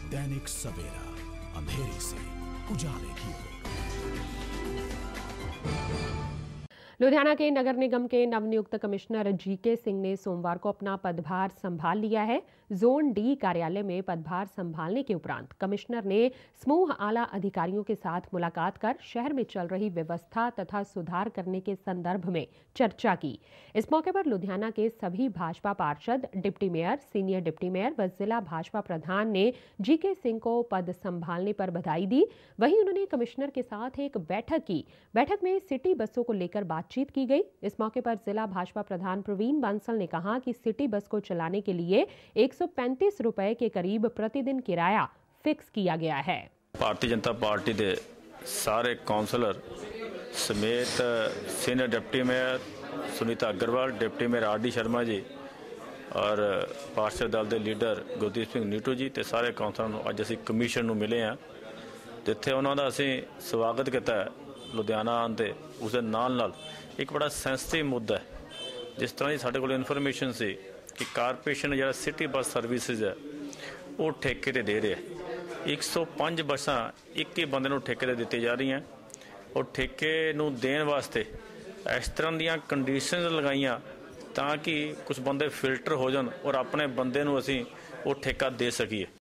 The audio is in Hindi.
दैनिक सवेरा, अंधेरे से उजाले की ओर। लुधियाना के नगर निगम के नवनियुक्त कमिश्नर जीके सिंह ने सोमवार को अपना पदभार संभाल लिया है। जोन डी कार्यालय में पदभार संभालने के उपरांत कमिश्नर ने समूह आला अधिकारियों के साथ मुलाकात कर शहर में चल रही व्यवस्था तथा सुधार करने के संदर्भ में चर्चा की। इस मौके पर लुधियाना के सभी भाजपा पार्षद, deputy mayor, senior deputy mayor व जिला भाजपा प्रधान ने जीके सिंह को पद संभालने पर बधाई दी। वहीं उन्होंने कमिश्नर के साथ एक बैठक की। बैठक में सिटी बसों को लेकर बातचीत की गई। इस मौके पर जिला भाजपा प्रधान प्रवीण बांसल ने कहा कि सिटी बस को चलाने के लिए 135 रुपए के करीब प्रतिदिन किराया फिक्स किया गया है। भारतीय जनता पार्टी के सारे काउंसलर समेत senior deputy mayor Sunita Agarwal, deputy mayor R D Sharma ji और पार्षद दल के लीडर गुरदीप सिंह नीटू जी ते सारे काउंसलर नूं अज असीं कमीशन नूं मिले हैं, जिथे उन्हों का असीं स्वागत किया। लुधियाना आते उसके नाल एक बड़ा सेंसिटिव मुद्दा है। जिस तरह की साढ़े को इन्फॉर्मेशन सी कि कारपोरेशन जो सिटी बस सर्विसिज है वो ठेके ते दे रहे 105 बसा एक ही बंदे नूं ठेके ते दित्ती जा रही हैं और ठेके नूं देण वास्ते इस तरह दी कंडीशन लगाइयां ताकि कुछ बंदे फिल्टर हो जान और अपने बंदे नूं असीं वो ठेका दे सकीए।